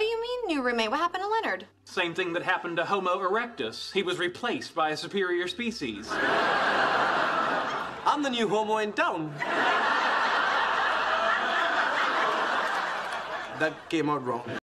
do you mean, new roommate? What happened to Leonard? Same thing that happened to Homo-erectus. He was replaced by a superior species. I'm the new homo in town. That came out wrong.